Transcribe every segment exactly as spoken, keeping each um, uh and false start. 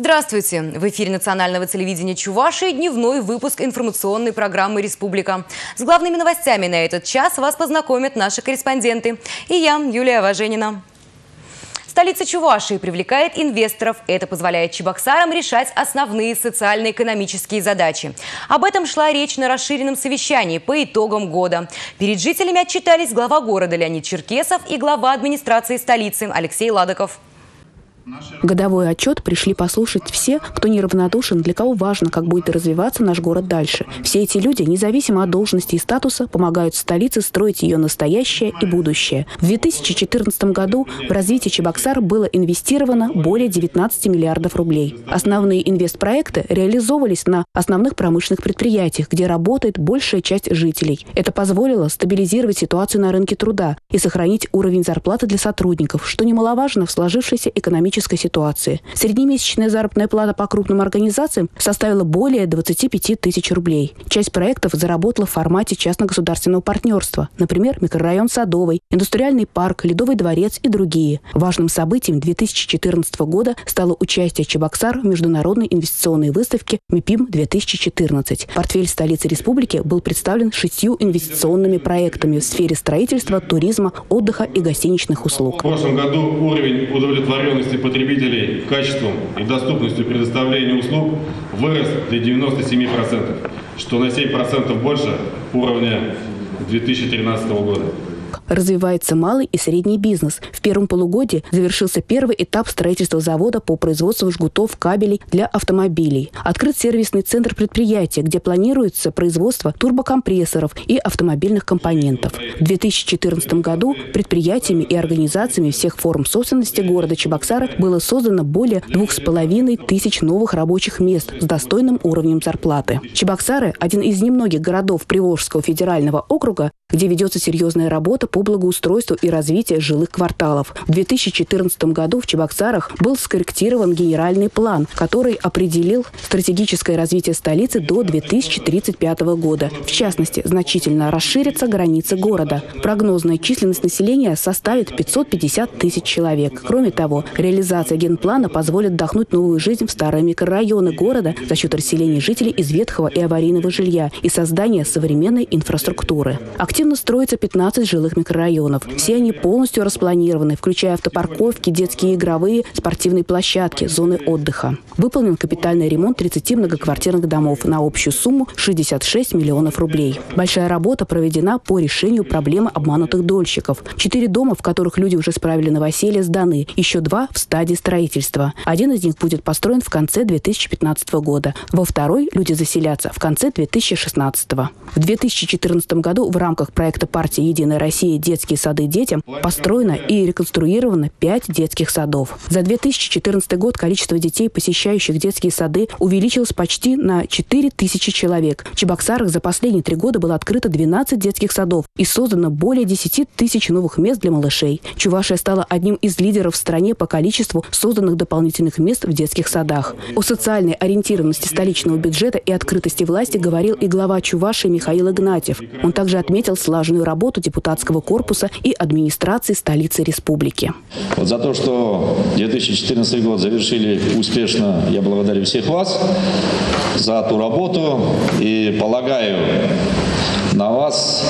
Здравствуйте! В эфире национального телевидения Чувашии дневной выпуск информационной программы «Республика». С главными новостями на этот час вас познакомят наши корреспонденты. И я, Юлия Важенина. Столица Чувашии привлекает инвесторов. Это позволяет чебоксарам решать основные социально-экономические задачи. Об этом шла речь на расширенном совещании по итогам года. Перед жителями отчитались глава города Леонид Черкесов и глава администрации столицы Алексей Ладоков. Годовой отчет пришли послушать все, кто неравнодушен, для кого важно, как будет развиваться наш город дальше. Все эти люди, независимо от должности и статуса, помогают столице строить ее настоящее и будущее. В две тысячи четырнадцатом году в развитие Чебоксар было инвестировано более девятнадцати миллиардов рублей. Основные инвестпроекты реализовывались на основных промышленных предприятиях, где работает большая часть жителей. Это позволило стабилизировать ситуацию на рынке труда и сохранить уровень зарплаты для сотрудников, что немаловажно в сложившейся экономической ситуации. Среднемесячная заработная плата по крупным организациям составила более двадцати пяти тысяч рублей. Часть проектов заработала в формате частно-государственного партнерства. Например, микрорайон Садовый, индустриальный парк, Ледовый дворец и другие. Важным событием две тысячи четырнадцатого года стало участие Чебоксар в международной инвестиционной выставке МИПИМ-две тысячи четырнадцать. Портфель столицы республики был представлен шестью инвестиционными проектами в сфере строительства, туризма, отдыха и гостиничных услуг. В прошлом году уровень удовлетворенности потребителей качеством и доступностью предоставления услуг вырос до девяноста семи процентов, что на семь процентов больше уровня две тысячи тринадцатого года. Развивается малый и средний бизнес. В первом полугодии завершился первый этап строительства завода по производству жгутов кабелей для автомобилей. Открыт сервисный центр предприятия, где планируется производство турбокомпрессоров и автомобильных компонентов. В две тысячи четырнадцатом году предприятиями и организациями всех форм собственности города Чебоксары было создано более двух с половиной тысяч новых рабочих мест с достойным уровнем зарплаты. Чебоксары – один из немногих городов Приволжского федерального округа, где ведется серьезная работа по благоустройству и развитию жилых кварталов. В две тысячи четырнадцатом году в Чебоксарах был скорректирован генеральный план, который определил стратегическое развитие столицы до две тысячи тридцать пятого года. В частности, значительно расширятся границы города. Прогнозная численность населения составит пятьсот пятьдесят тысяч человек. Кроме того, реализация генплана позволит вдохнуть новую жизнь в старые микрорайоны города за счет расселения жителей из ветхого и аварийного жилья и создания современной инфраструктуры. Активно строится пятнадцать жилых микрорайонов. Все они полностью распланированы, включая автопарковки, детские игровые, спортивные площадки, зоны отдыха. Выполнен капитальный ремонт тридцати многоквартирных домов на общую сумму шестьдесят шесть миллионов рублей. Большая работа проведена по решению проблемы обманутых дольщиков. Четыре дома, в которых люди уже справили новоселье, сданы. Еще два в стадии строительства. Один из них будет построен в конце две тысячи пятнадцатого года. Во второй люди заселятся в конце две тысячи шестнадцатого. В две тысячи четырнадцатом году в рамках проекта партии «Единая Россия. Детские сады детям» построено и реконструировано пять детских садов. За две тысячи четырнадцатый год количество детей, посещающих детские сады, увеличилось почти на четыре тысячи человек. В Чебоксарах за последние три года было открыто двенадцать детских садов и создано более десяти тысяч новых мест для малышей. Чувашия стала одним из лидеров в стране по количеству созданных дополнительных мест в детских садах. О социальной ориентированности столичного бюджета и открытости власти говорил и глава Чувашии Михаил Игнатьев. Он также отметил слаженную работу депутатского корпуса и администрации столицы республики. Вот за то, что две тысячи четырнадцатый год завершили успешно, я благодарю всех вас за ту работу и полагаю на вас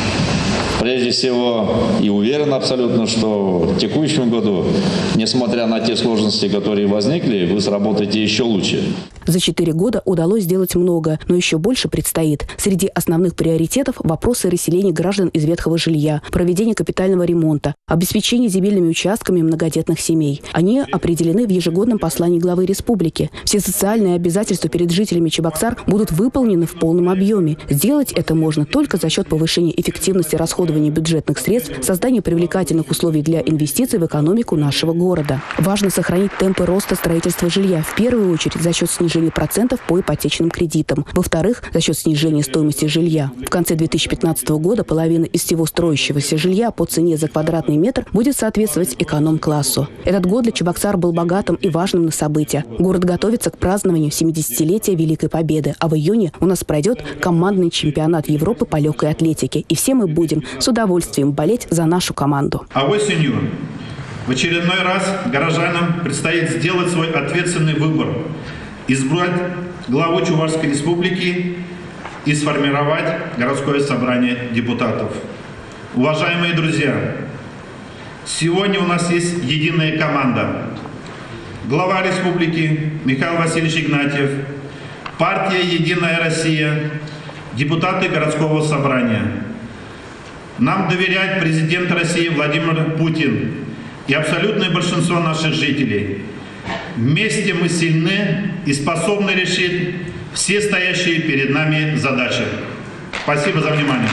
прежде всего и уверен абсолютно, что в текущем году, несмотря на те сложности, которые возникли, вы сработаете еще лучше. За четыре года удалось сделать много, но еще больше предстоит. Среди основных приоритетов – вопросы расселения граждан из ветхого жилья, проведение капитального ремонта, обеспечение земельными участками многодетных семей. Они определены в ежегодном послании главы республики. Все социальные обязательства перед жителями Чебоксар будут выполнены в полном объеме. Сделать это можно только за счет повышения эффективности расходования бюджетных средств, создания привлекательных условий для инвестиций в экономику нашего города. Важно сохранить темпы роста строительства жилья, в первую очередь за счет снижения процентов по ипотечным кредитам. Во-вторых, за счет снижения стоимости жилья. В конце две тысячи пятнадцатого года половина из всего строящегося жилья по цене за квадратный метр будет соответствовать эконом-классу. Этот год для Чебоксар был богатым и важным на события. Город готовится к празднованию семидесятилетия Великой Победы, а в июне у нас пройдет командный чемпионат Европы по легкой атлетике. И все мы будем с удовольствием болеть за нашу команду. А осенью В очередной раз горожанам предстоит сделать свой ответственный выбор – избрать главу Чувашской республики и сформировать городское собрание депутатов. Уважаемые друзья, сегодня у нас есть единая команда. Глава республики Михаил Васильевич Игнатьев, партия «Единая Россия», депутаты городского собрания. Нам доверяет президент России Владимир Путин и абсолютное большинство наших жителей. Вместе мы сильны и способны решить все стоящие перед нами задачи. Спасибо за внимание.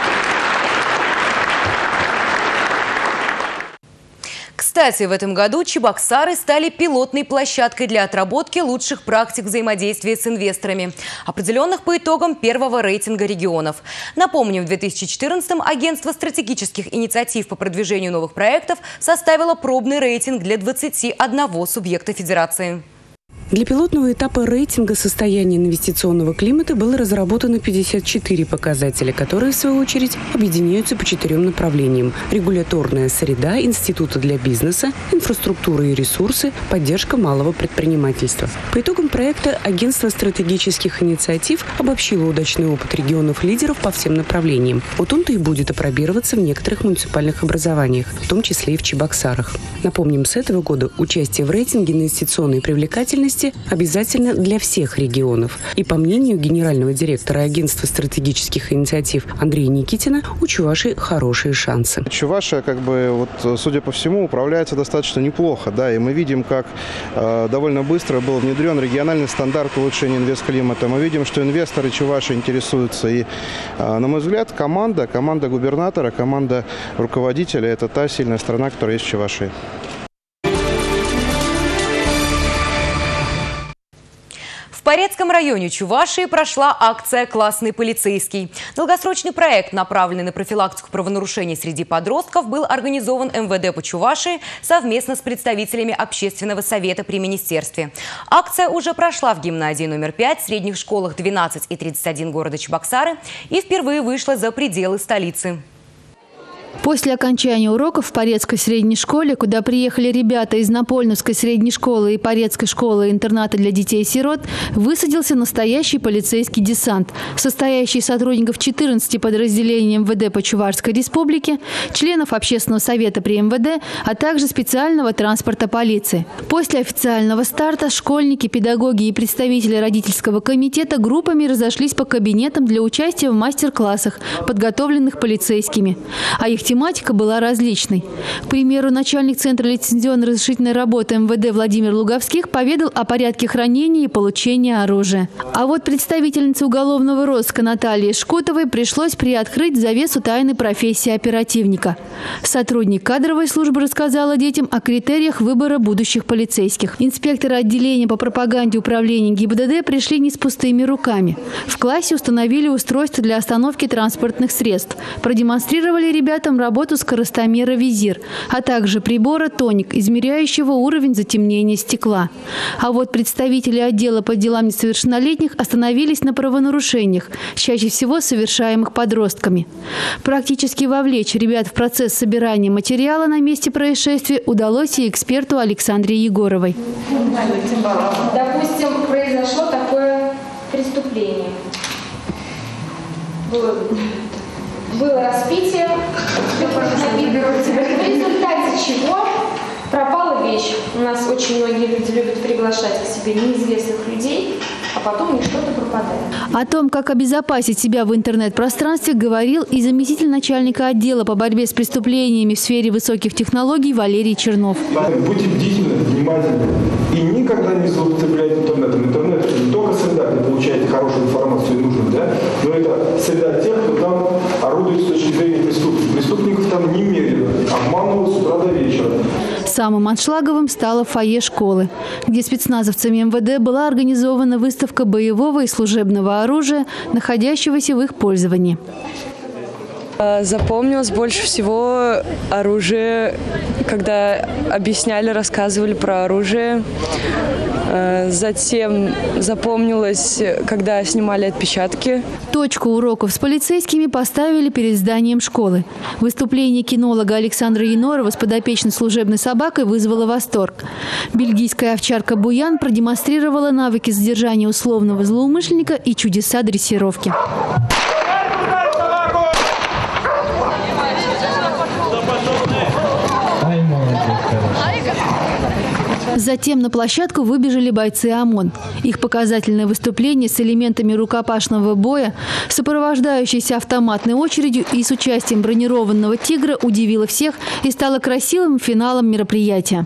Кстати, в этом году Чебоксары стали пилотной площадкой для отработки лучших практик взаимодействия с инвесторами, определенных по итогам первого рейтинга регионов. Напомним, в две тысячи четырнадцатом агентство стратегических инициатив по продвижению новых проектов составило пробный рейтинг для двадцати одного субъекта федерации. Для пилотного этапа рейтинга состояния инвестиционного климата было разработано пятьдесят четыре показателя, которые, в свою очередь, объединяются по четырем направлениям: регуляторная среда, институты для бизнеса, инфраструктура и ресурсы, поддержка малого предпринимательства. По итогам проекта агентство стратегических инициатив обобщило удачный опыт регионов-лидеров по всем направлениям. Вот он-то и будет опробироваться в некоторых муниципальных образованиях, в том числе и в Чебоксарах. Напомним, с этого года участие в рейтинге инвестиционной привлекательности обязательно для всех регионов. И по мнению генерального директора агентства стратегических инициатив Андрея Никитина, у Чувашии хорошие шансы. Чувашия, как бы, вот, судя по всему, управляется достаточно неплохо, да, и мы видим, как э, довольно быстро был внедрен региональный стандарт улучшения инвестклимата. Мы видим, что инвесторы Чувашии интересуются, и, э, на мой взгляд, команда, команда губернатора, команда руководителя – это та сильная страна, которая есть в Чувашии. В Порецком районе Чувашии прошла акция «Классный полицейский». Долгосрочный проект, направленный на профилактику правонарушений среди подростков, был организован эм вэ дэ по Чувашии совместно с представителями общественного совета при министерстве. Акция уже прошла в гимназии номер пять, средних школах двенадцать и тридцать один города Чебоксары и впервые вышла за пределы столицы. После окончания уроков в Порецкой средней школе, куда приехали ребята из Напольновской средней школы и Порецкой школы-интерната для детей-сирот, высадился настоящий полицейский десант, состоящий из сотрудников четырнадцати подразделений эм вэ дэ по Чувашской республике, членов общественного совета при эм вэ дэ, а также специального транспорта полиции. После официального старта школьники, педагоги и представители родительского комитета группами разошлись по кабинетам для участия в мастер-классах, подготовленных полицейскими. А их тематика была различной. К примеру, начальник Центра лицензионно-разрешительной работы эм вэ дэ Владимир Луговских поведал о порядке хранения и получения оружия. А вот представительнице уголовного розыска Наталье Шкутовой пришлось приоткрыть завесу тайны профессии оперативника. Сотрудник кадровой службы рассказала детям о критериях выбора будущих полицейских. Инспекторы отделения по пропаганде управления гэ и бэ дэ дэ пришли не с пустыми руками. В классе установили устройство для остановки транспортных средств. Продемонстрировали ребятам работу скоростомера «Визир», а также прибора «Тоник», измеряющего уровень затемнения стекла. А вот представители отдела по делам несовершеннолетних остановились на правонарушениях, чаще всего совершаемых подростками. Практически вовлечь ребят в процесс собирания материала на месте происшествия удалось и эксперту Александре Егоровой. Допустим, произошло такое преступление. Было, было распитие, в результате чего пропала вещь. У нас очень многие люди любят приглашать к себе неизвестных людей, а потом у них что-то пропадает. О том, как обезопасить себя в интернет-пространстве, говорил и заместитель начальника отдела по борьбе с преступлениями в сфере высоких технологий Валерий Чернов. Будьте бдительны, внимательны и никогда не злоупотребляйте интернетом. Интернет – это не только среда, где получаете хорошую информацию и нужную, да, но это среда тех, кто там орудует с точки зрения преступников. Преступников там немерено, обманывают с утра до вечера. Самым аншлаговым стало фойе школы, где спецназовцами эм вэ дэ была организована выставка боевого и служебного оружия, находящегося в их пользовании. Запомнилось больше всего оружие, когда объясняли, рассказывали про оружие. Затем запомнилось, когда снимали отпечатки. Точку уроков с полицейскими поставили перед зданием школы. Выступление кинолога Александра Янорова с подопечной служебной собакой вызвало восторг. Бельгийская овчарка Буян продемонстрировала навыки задержания условного злоумышленника и чудеса дрессировки. Затем на площадку выбежали бойцы ОМОН. Их показательное выступление с элементами рукопашного боя, сопровождающееся автоматной очередью и с участием бронированного «Тигра» удивило всех и стало красивым финалом мероприятия.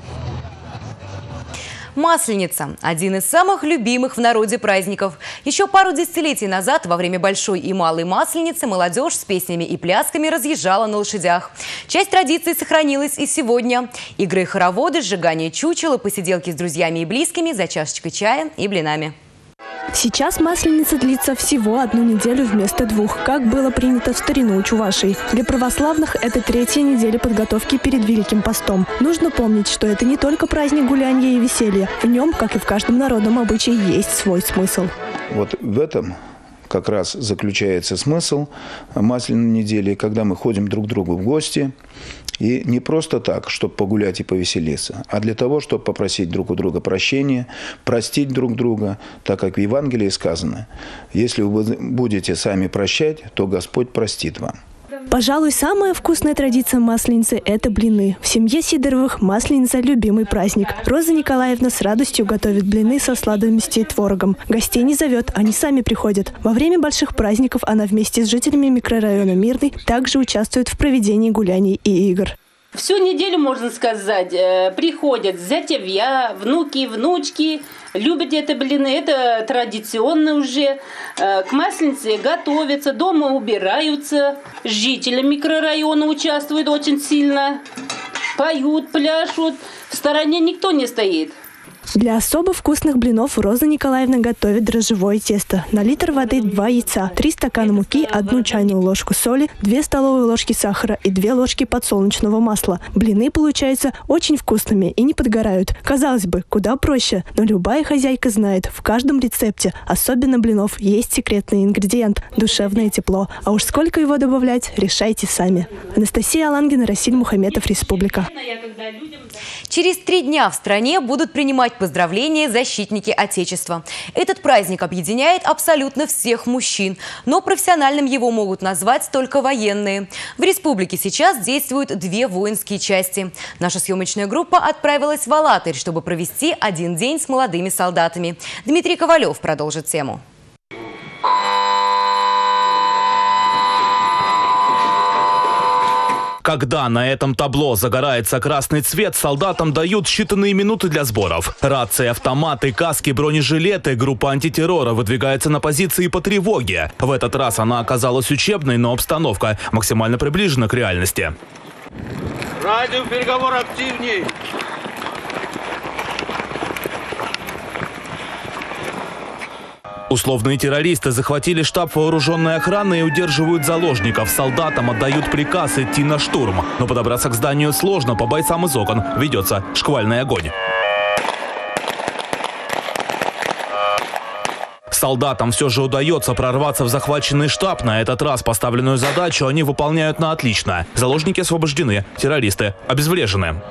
Масленица – один из самых любимых в народе праздников. Еще пару десятилетий назад во время Большой и Малой Масленицы молодежь с песнями и плясками разъезжала на лошадях. Часть традиций сохранилась и сегодня. Игры и хороводы, сжигание чучела, посиделки с друзьями и близкими за чашечкой чая и блинами. Сейчас Масленица длится всего одну неделю вместо двух, как было принято в старину у чувашей. Для православных это третья неделя подготовки перед Великим постом. Нужно помнить, что это не только праздник гулянья и веселья. В нем, как и в каждом народном обычае, есть свой смысл. Вот в этом как раз заключается смысл Масляной недели, когда мы ходим друг к другу в гости. И не просто так, чтобы погулять и повеселиться, а для того, чтобы попросить друг у друга прощения, простить друг друга, так как в Евангелии сказано: если вы будете сами прощать, то Господь простит вам. Пожалуй, самая вкусная традиция Масленицы – это блины. В семье Сидоровых Масленица – любимый праздник. Роза Николаевна с радостью готовит блины со сладостью и творогом. Гостей не зовет, они сами приходят. Во время больших праздников она вместе с жителями микрорайона Мирный также участвует в проведении гуляний и игр. Всю неделю, можно сказать, приходят зятевья, внуки, внучки, любят это блины, это традиционно уже. К Масленице готовятся, дома убираются, жители микрорайона участвуют очень сильно, поют, пляшут, в стороне никто не стоит. Для особо вкусных блинов Роза Николаевна готовит дрожжевое тесто. На литр воды два яйца, три стакана муки, одну чайную ложку соли, две столовые ложки сахара и две ложки подсолнечного масла. Блины получаются очень вкусными и не подгорают. Казалось бы, куда проще, но любая хозяйка знает, в каждом рецепте, особенно блинов, есть секретный ингредиент – душевное тепло. А уж сколько его добавлять, решайте сами. Анастасия Алангина, Расиль Мухаметов, Республика. Через три дня в стране будут принимать поздравления защитники Отечества. Этот праздник объединяет абсолютно всех мужчин, но профессиональным его могут назвать только военные. В республике сейчас действуют две воинские части. Наша съемочная группа отправилась в Алатырь, чтобы провести один день с молодыми солдатами. Дмитрий Ковалев продолжит тему. Когда на этом табло загорается красный цвет, солдатам дают считанные минуты для сборов. Рации, автоматы, каски, бронежилеты. Группа антитеррора выдвигается на позиции по тревоге. В этот раз она оказалась учебной, но обстановка максимально приближена к реальности. Радио, переговор активней. Условные террористы захватили штаб вооруженной охраны и удерживают заложников. Солдатам отдают приказ идти на штурм. Но подобраться к зданию сложно, по бойцам из окон ведется шквальный огонь. Солдатам все же удается прорваться в захваченный штаб. На этот раз поставленную задачу они выполняют на отлично. Заложники освобождены, террористы обезврежены.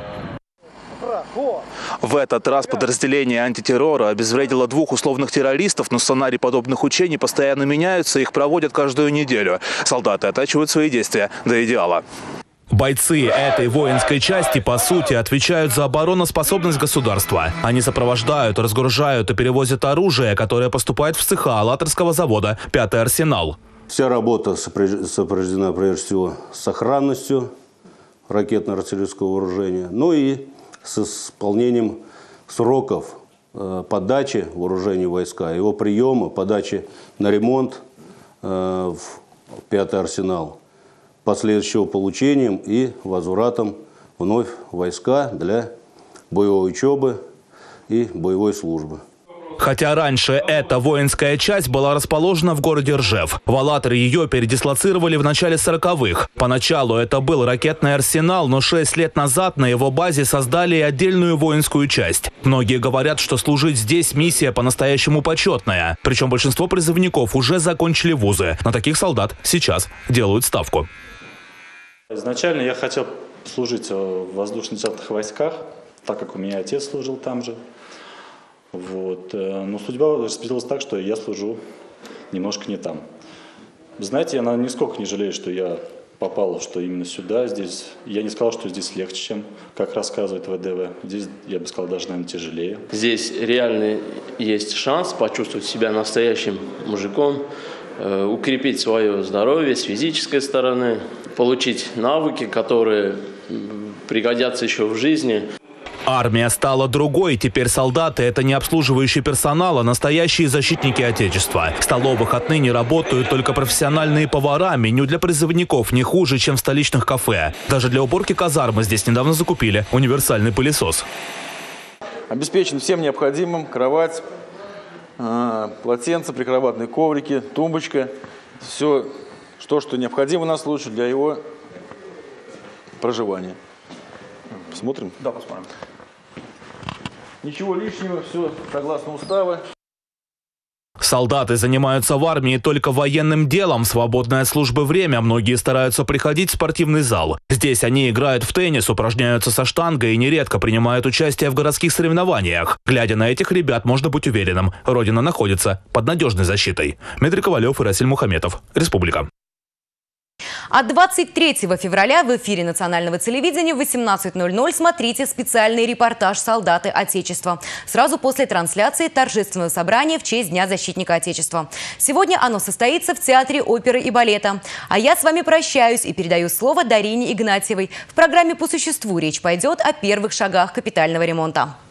В этот раз подразделение антитеррора обезвредило двух условных террористов, но сценарии подобных учений постоянно меняются, их проводят каждую неделю. Солдаты оттачивают свои действия до идеала. Бойцы этой воинской части, по сути, отвечают за обороноспособность государства. Они сопровождают, разгружают и перевозят оружие, которое поступает в цеха Алатырского завода «Пятый арсенал». Вся работа сопровождена прежде всего сохранностью ракетно-артиллерийского вооружения, ну и с исполнением сроков э, подачи вооружений войска, его приема, подачи на ремонт э, в Пятый арсенал, последующего получением и возвратом вновь в войска для боевой учебы и боевой службы. Хотя раньше эта воинская часть была расположена в городе Ржев. В Алатыре ее передислоцировали в начале сороковых. Поначалу это был ракетный арсенал, но шесть лет назад на его базе создали и отдельную воинскую часть. Многие говорят, что служить здесь миссия по-настоящему почетная. Причем большинство призывников уже закончили вузы. На таких солдат сейчас делают ставку. Изначально я хотел служить в воздушно-десантных войсках, так как у меня отец служил там же. Вот. Но судьба распределилась так, что я служу немножко не там. Знаете, я нисколько не жалею, что я попал, что именно сюда, здесь. Я не сказал, что здесь легче, чем, как рассказывает ВДВ. Здесь, я бы сказал, даже, наверное, тяжелее. Здесь реально есть шанс почувствовать себя настоящим мужиком, э, укрепить свое здоровье с физической стороны, получить навыки, которые пригодятся еще в жизни. Армия стала другой. Теперь солдаты – это не обслуживающий персонал, а настоящие защитники Отечества. В столовых отныне работают только профессиональные повара. Меню для призывников не хуже, чем в столичных кафе. Даже для уборки казармы здесь недавно закупили универсальный пылесос. Обеспечен всем необходимым: кровать, полотенце, прикроватные коврики, тумбочка. Все, что, что необходимо на случай для его проживания. Посмотрим? Да, посмотрим. Ничего лишнего, все согласно устава. Солдаты занимаются в армии только военным делом. В свободное от службы время многие стараются приходить в спортивный зал. Здесь они играют в теннис, упражняются со штангой и нередко принимают участие в городских соревнованиях. Глядя на этих ребят, можно быть уверенным: Родина находится под надежной защитой. Дмитрий Ковалев и Расиль Мухаметов. Республика. А двадцать третьего февраля в эфире национального телевидения в восемнадцать ноль ноль смотрите специальный репортаж «Солдаты Отечества». Сразу после трансляции торжественного собрания в честь Дня защитника Отечества. Сегодня оно состоится в Театре оперы и балета. А я с вами прощаюсь и передаю слово Дарине Игнатьевой. В программе «По существу» речь пойдет о первых шагах капитального ремонта.